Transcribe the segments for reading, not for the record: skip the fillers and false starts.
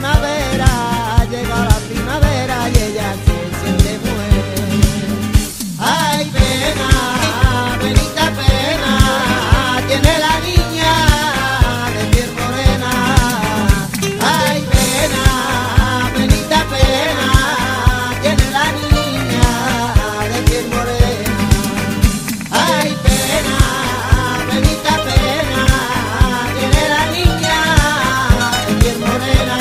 primavera, llega la primavera y ella se siente mujer. Ay, pena, penita pena, tiene la niña de piel morena. Ay, pena, penita pena, tiene la niña de piel morena. Ay, pena, penita pena, tiene la niña de piel morena.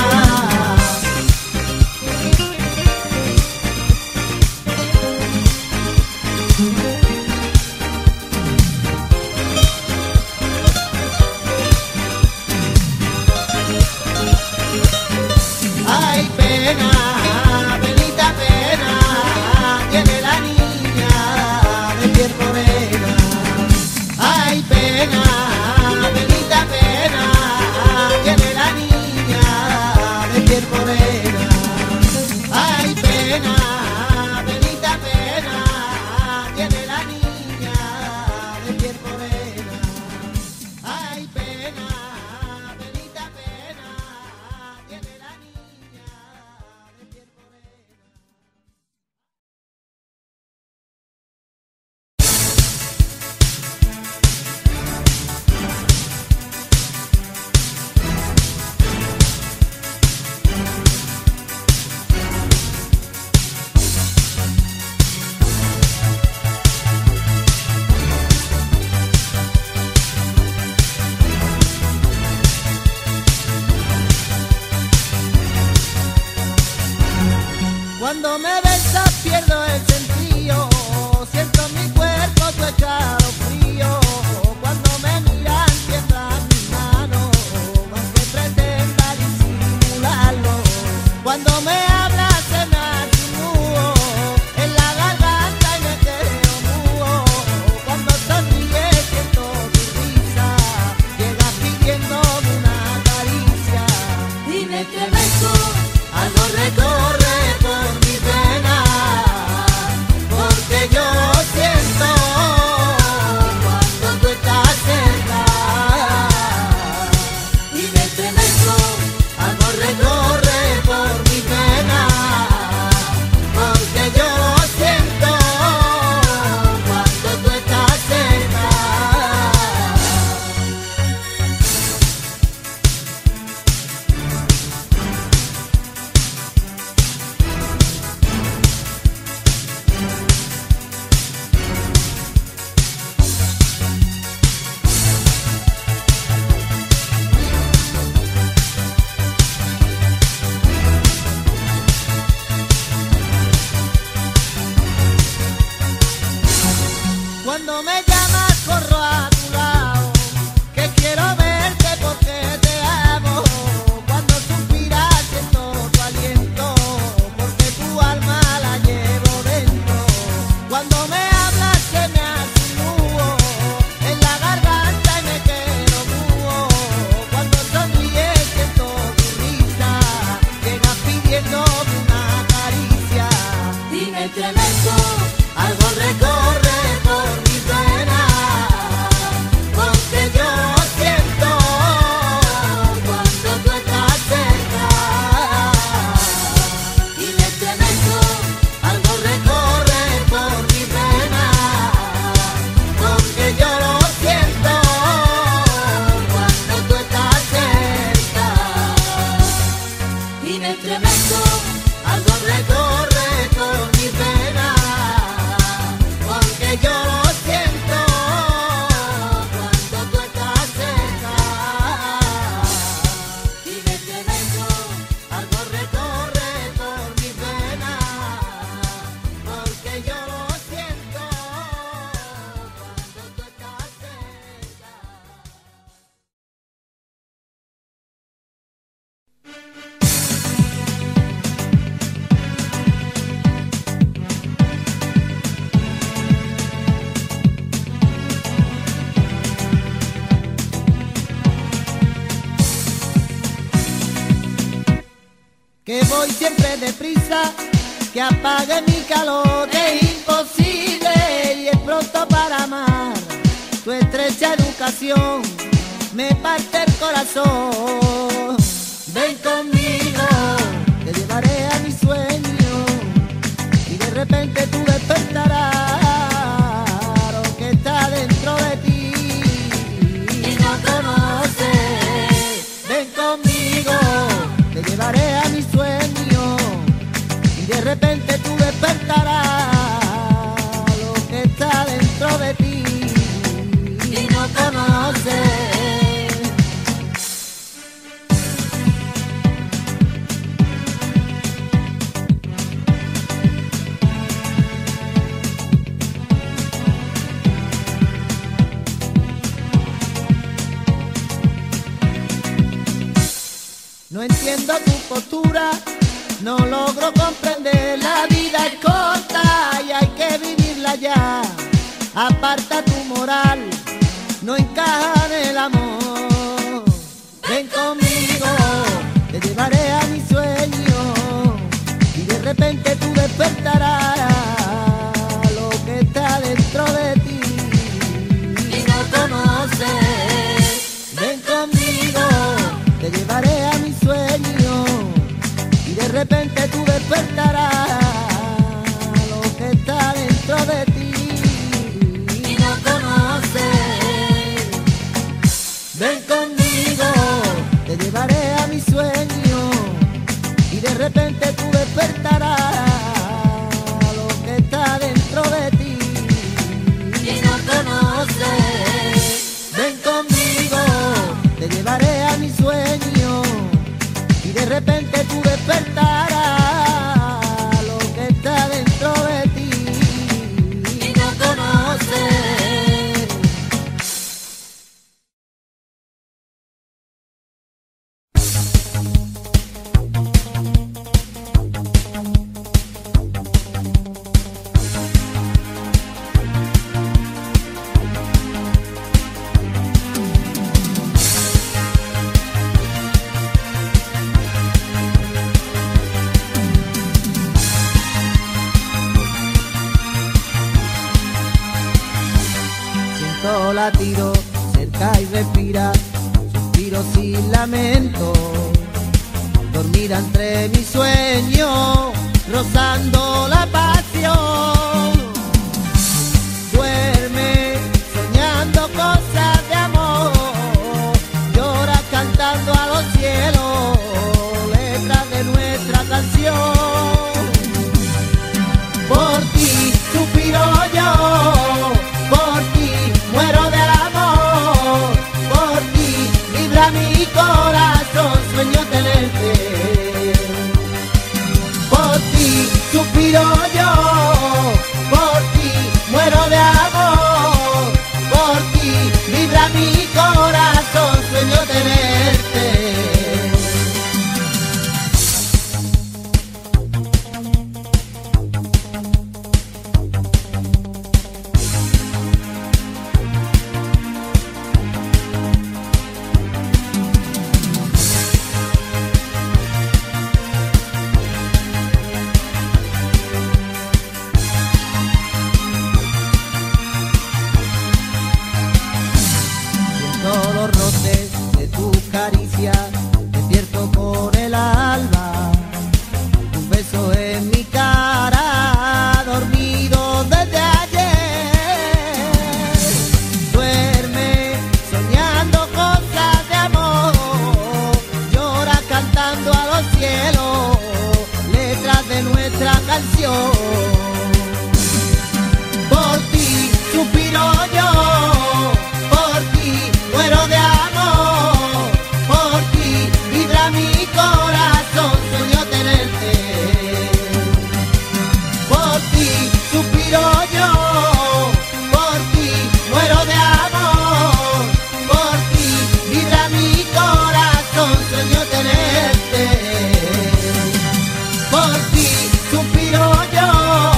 Ay, pena, penita pena, tiene la niña de piel morena. Ay, pena, penita pena, tiene la niña de piel morena. Ay, pena, penita pena, tiene la niña de piel morena. Ay, pena, penita pena, tiene la niña de piel morena. Cuando me besas pierdo el sentido, siento en mi cuerpo tu escalofrío. Cuando me miras tiemblan mis manos, aunque pretenda disimularlo. Cuando me hablas se me hace un nudo en la garganta y me quedo mudo. Cuando sonríes siento tu risa, llegas pidiéndome una caricia. Dime que beso, algo recorre por mi pena, porque yo siento cuando tú estás cerca. Dime que beso, algo recorre por mi pena, porque yo siento cuando tú estás cerca. Cuando me llamas corro a tu lado, que quiero verte porque te amo. Cuando suspiras siento tu aliento, porque tu alma la llevo dentro. Cuando me hablas se me hace un nudo en la garganta y me quedo mudo. Cuando sonríes siento tu risa, llegas pidiéndome una caricia. Dime que beso, algo recorre por mi pena, porque yo siento cuando tú estás cerca. Dime que beso, algo recorre por mi pena, porque yo lo siento cuando tú estás cerca. Dime que beso, algo recorre por mi pena, porque yo lo siento cuando tú estás cerca. Dime que beso, algo recorre por mi pena, porque yo lo siento cuando tú estás cerca. Que voy siempre deprisa, que apague mi calor, que es imposible y es pronto para amar. Tu estrecha educación me parte el corazón. ven conmigo, te llevaré a mi sueño y de repente tú despertarás lo que está dentro de ti y no conoces. Ven conmigo, te llevaré a mi sueño y de repente tú despertarás lo que está dentro de ti y no conoces. No entiendo tu postura, no logro comprender. La vida es corta y hay que vivirla ya. Aparta tu moral, no encaja en el amor. Ven conmigo, te llevaré a mi sueño y de repente tú despertarás lo que está dentro de ti y no conoces. Ven conmigo, te llevaré a mi sueño y de repente tú despertarás lo que está dentro de ti y no conoces. Ven conmigo, te llevaré a mi sueño y de repente tú despertarás lo que está dentro de ti y no conoces. Ven conmigo, te llevaré a mi sueño y de repente tú despertarás lo que está dentro de ti y no conoces. Latido cerca y respira, suspiro sin lamento, dormida entre mis sueños, rozando la pasión. Duerme soñando cosas de amor, llora cantando a los cielos, letras de nuestra canción. Por ti suspiro yo, por ti muero de amor, por ti vibra mi corazón, sueño tenerte. Por ti suspiro yo, por ti muero de amor, por ti vibra mi corazón, sueño tenerte. Los roces de tu caricia, despierto con el alba, tus besos en mi cara, dormido desde ayer. Duerme soñando cosas de amor, llora cantando a los cielos, letras de nuestra canción. Por ti suspiro yo, por ti muero de amor, por ti vibra mi corazón, sueño tenerte. Por ti suspiro yo, por ti muero de amor, por ti vibra mi corazón, sueño tenerte. Por ti suspiro yo,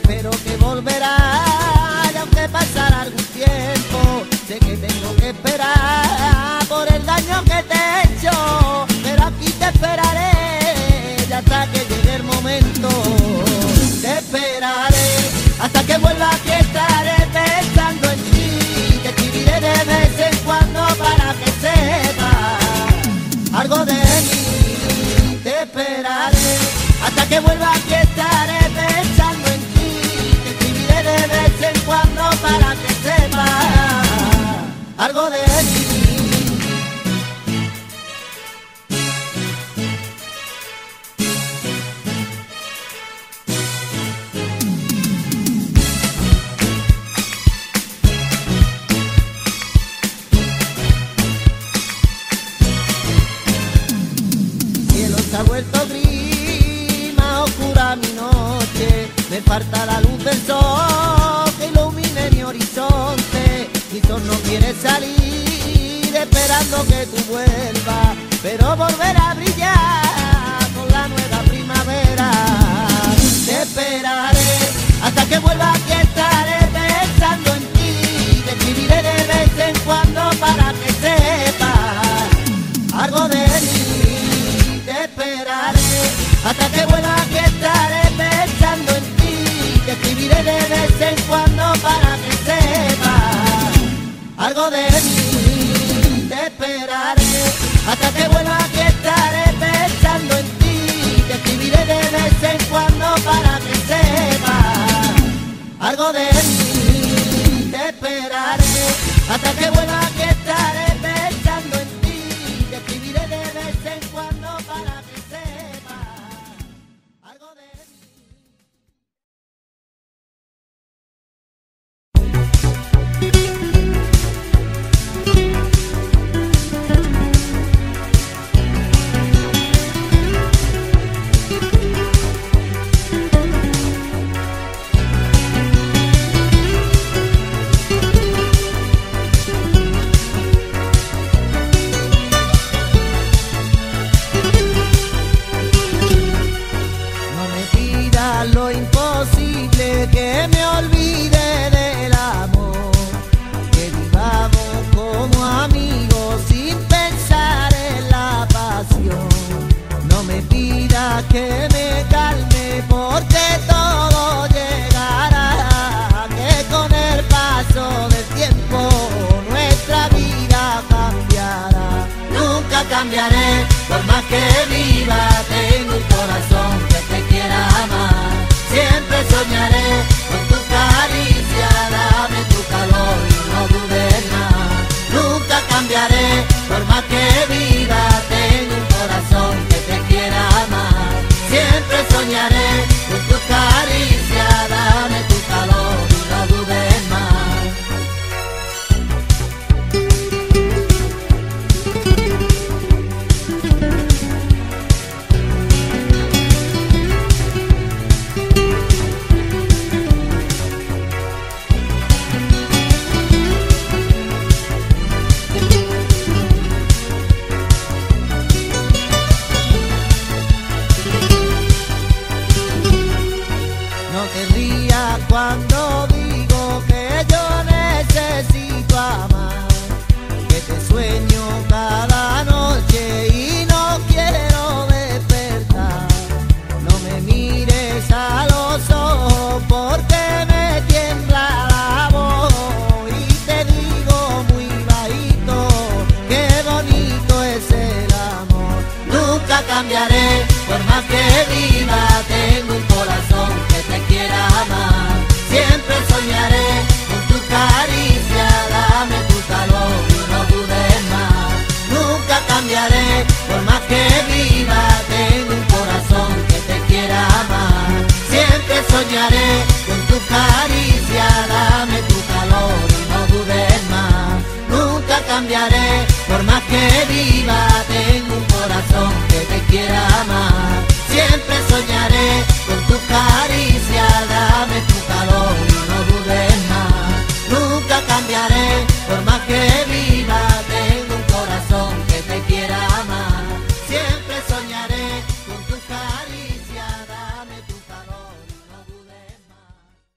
pero que volverá. Y aunque pasará algún tiempo, sé que tengo que esperar por el daño que te he hecho, pero aquí te esperaré y hasta que llegue el momento. Te esperaré hasta que vuelva, aquí estaré pensando en ti. Te escribiré de vez en cuando para que sepas algo de mí. Te esperaré hasta que vuelva, aquí estaré pensando en ti. Te escribiré de vez en cuando para que sepas algo de mí. Se ha vuelto gris, más oscura mi noche, me falta la luz del sol que ilumine mi horizonte. Mi sol no quiere salir, esperando que tú vuelvas, pero volverá a brillar con la nueva primavera. Te esperaré hasta que vuelva, aquí estaré pensando en ti. Te escribiré de vez en cuando para que sepas algo de mí. Te esperaré hasta que vuelva, aquí estaré pensando en ti. Te escribiré de vez en cuando para que sepas algo de mí. Te esperaré hasta que vuelva, aquí estaré pensando en ti. Te escribiré de vez en cuando para que sepas algo de mí. Te esperaré hasta que vuelva, aquí estaré pensando en ti. Te escribiré de vez en cuando para que sepas algo de mí. Lo imposible, que me olvide del amor, que vivamos como amigos sin pensar en la pasión. No me pidas que me calme, porque todo llegará, que con el paso del tiempo nuestra vida cambiará. Nunca cambiaré, por más que viva, tengo un corazón que te quiera amar. Siempre soñaré con tu caricia, dame tu calor y no dudes más. Nunca cambiaré, por más que viva, tengo un corazón que te quiera amar. Siempre soñaré con tu caricia, dame tu calor y no dudes más. No te rías cuando digo que yo necesito amar, que te sueño cada noche y no quiero despertar. No me mires a los ojos porque me tiembla la voz y te digo muy bajito, qué bonito es el amor. Nunca cambiaré, por más que viva, tengo un corazón que te quiera amar. Siempre soñaré con tu caricia, dame tu calor y no dudes más. Nunca cambiaré, por más que viva, tengo un corazón que te quiera amar. Siempre soñaré con tu caricia, dame tu calor y no dudes más. Nunca cambiaré, por más que viva, tengo un corazón que te quiera amar. Siempre soñaré con tu caricia, dame tu calor y no dudes más. Nunca cambiaré, por más que viva, tengo un corazón que te quiera amar. Siempre soñaré con tu caricia, dame tu calor y no dudes más.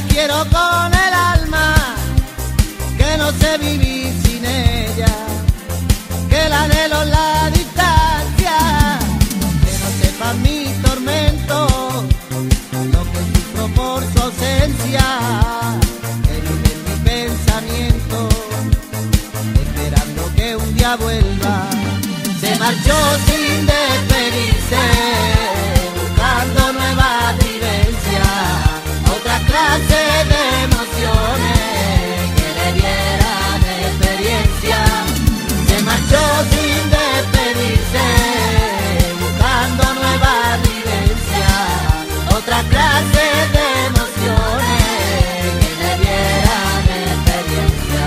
la quiero con el alma, que no sé vivir sin ella, que la anhelo en la distancia, que no sepa mi tormento, lo que sufro por su ausencia, que vive en mi pensamiento, esperando que un día vuelva. Se marchó sin despedirse, buscando nuevas vivencias, otra clase de emociones que le dieran experiencia. Se marchó sin despedirse, buscando nuevas vivencias, otra clase de emociones que le dieran experiencia.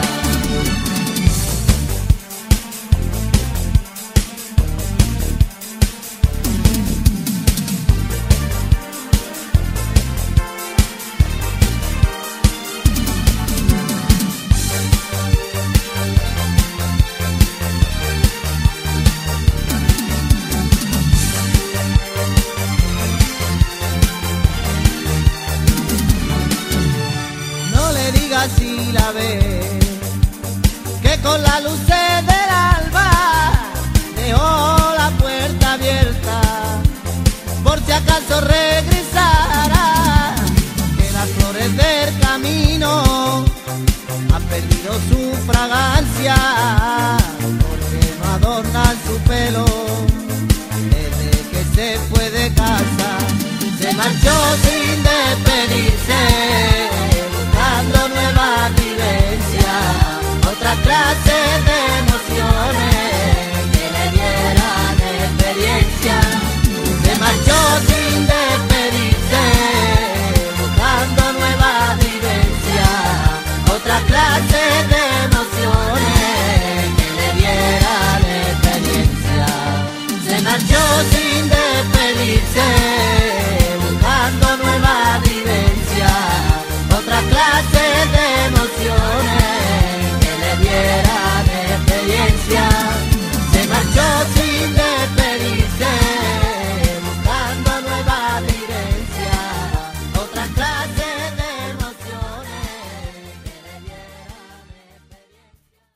Si la ve, que con la luz del alba dejó la puerta abierta, por si acaso regresara, que las flores del camino han perdido su fragancia, porque no adornan su pelo desde que se fue de casa. Se marchó sin despedirse, buscando nuevas vivencias, otra clase de emociones que le dieran experiencia. Se marchó sin despedirse, buscando nuevas vivencias, otra clase de emociones que le dieran experiencia. Se marchó sin despedirse, buscando nuevas vivencias, otra clase de emociones que le dieran experiencia. Se marchó sin despedirse, buscando nuevas vivencias, otra clase de emociones que le dieran experiencia.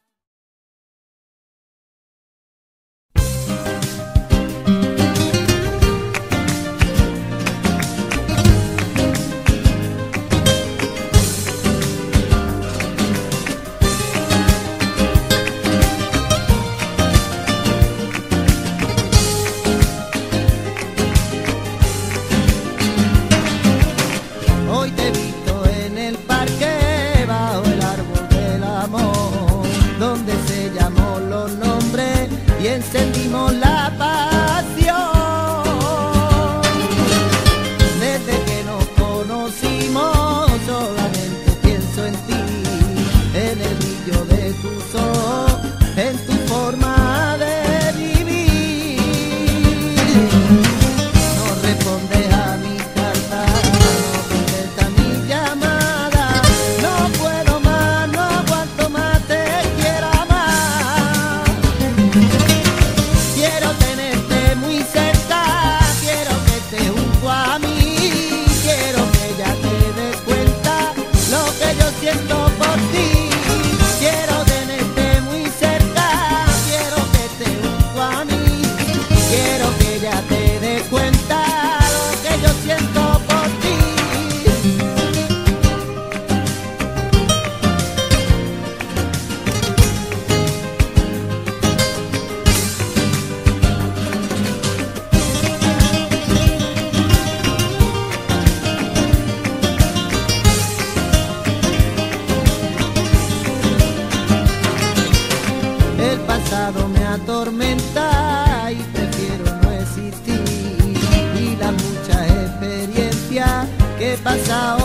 Hoy te he visto en el parque, bajo el árbol del amor, donde se llamó los nombres y encendimos la pasión. Desde que nos conocimos, solamente pienso en ti, en el brillo de tus ojos, en tu forma de vivir. No respondes a mis cartas, no contestas mi llamada, no puedo más, no aguanto más, te quiero amar. Quiero tenerte muy cerca, quiero que estés junto a mí, quiero que ya te des cuenta lo que yo siento por ti. Quiero tenerte muy cerca, quiero que estés junto a mí, quiero que ya te des cuenta lo que yo siento por ti. El pasado me atormenta y prefiero no existir, y las muchas experiencias que he pasado